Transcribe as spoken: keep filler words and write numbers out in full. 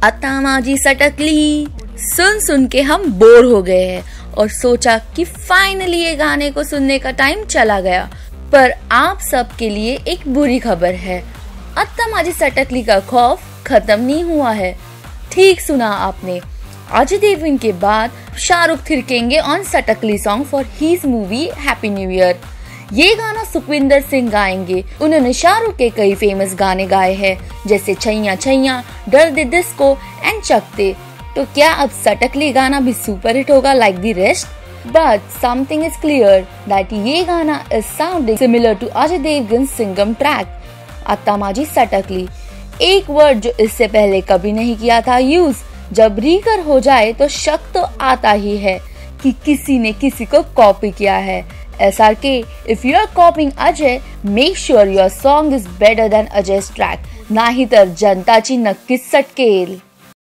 अत्ता माजी सटकली। सुन सुन के हम बोर हो गए हैं और सोचा कि फाइनली ये गाने को सुनने का टाइम चला गया। पर आप सब के लिए एक बुरी खबर है, अत्ता माजी सटकली का खौफ खत्म नहीं हुआ है। ठीक सुना आपने, अजय देवगन के बाद शाहरुख थिरकेंगे on Satakli song for his movie Happy New Year. ये गाना सुखविंदर सिंह गाएंगे। उन्होंने शाहरुख के कई फेमस गाने गाए हैं जैसे छैया छैया, डर दे डिस्को एंड चकते। तो क्या अब सटकली गाना भी सुपर हिट होगा like the rest? But something is clear that ये गाना is sounding similar to Ajay Devgn Singham track Aata Majhi सटकली। एक वर्ड जो इससे पहले कभी नहीं किया था यूज। जब रिकर हो जाए तो शक तो आता ही है कि किसी ने किसी को कॉपी किया है। S R K, if you are copying Ajay, make sure your song is better than Ajay's track. नाहीतर जनताची नक्कीच सटकेल।